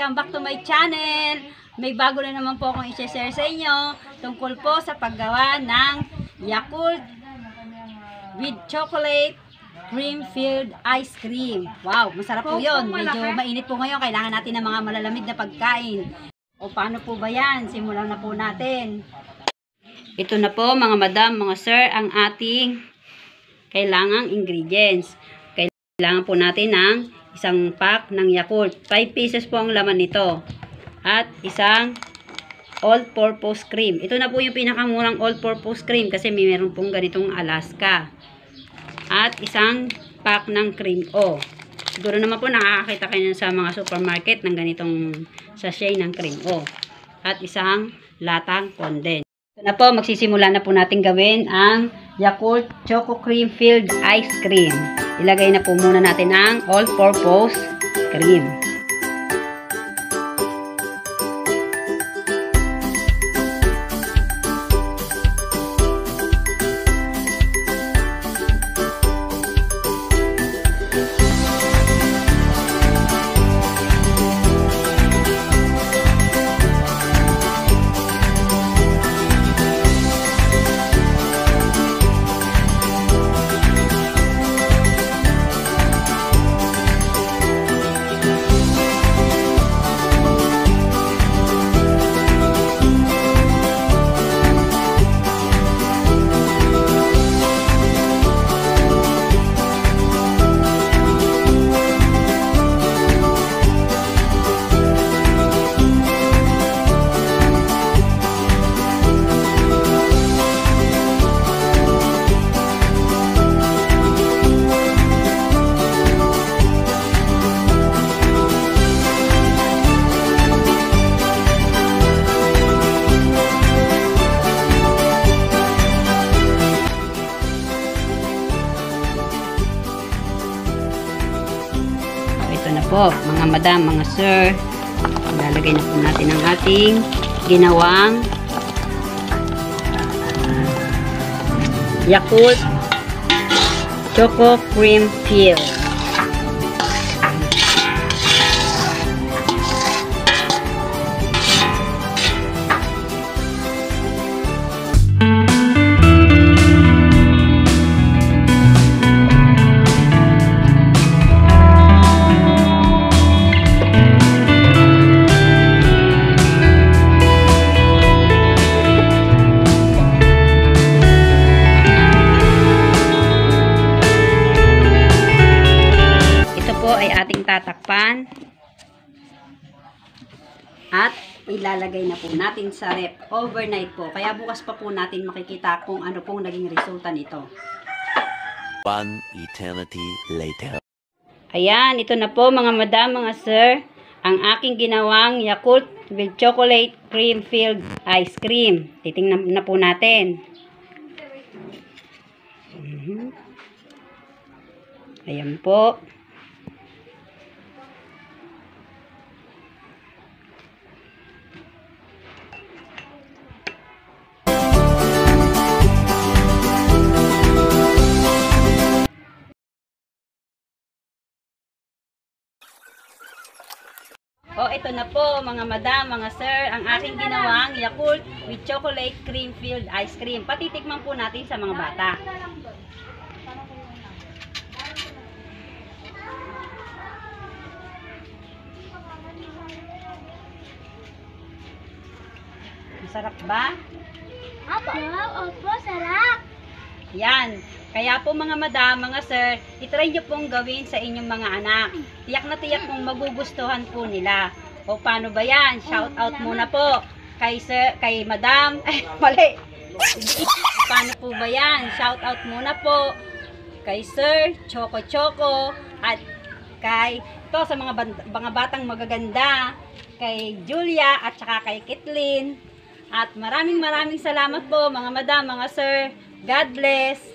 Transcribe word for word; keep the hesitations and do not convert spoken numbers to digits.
Welcome back to my channel. May bago na naman po akong i-share sa inyo tungkol po sa paggawa ng Yakult with chocolate cream filled ice cream. Wow, masarap po yun. Medyo mainit po ngayon. Kailangan natin ng mga malalamig na pagkain. O paano po ba yan? Simulan na po natin. Ito na po mga madam, mga sir, ang ating kailangang ingredients. Kailangan po natin ng isang pack ng Yakult. five pieces po ang laman nito. At isang all-purpose cream. Ito na po yung pinakamurang all-purpose cream kasi may meron pong ganitong Alaska. At isang pack ng cream o. Siguro naman po nakakakita kayo sa mga supermarket ng ganitong sachet ng cream o. At isang latang condensed. Ito na po, magsisimula na po natin gawin ang Yakult Choco Cream Filled Ice Cream. Ilagay na po muna natin ang all-purpose cream. Na po, mga madam, mga sir, lalagay na po natin ang ating ginawang Yakult Choco Cream Filled. Ay ating tatakpan at ilalagay na po natin sa ref overnight po, kaya bukas pa po natin makikita kung ano pong naging resulta nito. One eternity later. Ayan, ito na po mga madam, mga sir, ang aking ginawang Yakult with chocolate cream filled ice cream. Titingnan na po natin. Ayan po. O, ito na po mga madam, mga sir, ang ating ginawang Yakult with chocolate cream filled ice cream. Patitikman po natin sa mga bata. Masarap ba? Opo, opo, sarap. Yan. Kaya po mga madam, mga sir, itry nyo pong gawin sa inyong mga anak. Tiyak na tiyak pong magugustuhan po nila. O paano ba yan? Shout out muna po kay sir, kay madam. Ay, mali. Paano po ba yan? Shout out muna po kay sir, Choco Choco, at kay to sa mga, mga batang magaganda, kay Julia at saka kay Kitlin. At maraming maraming salamat po mga madam, mga sir. God bless.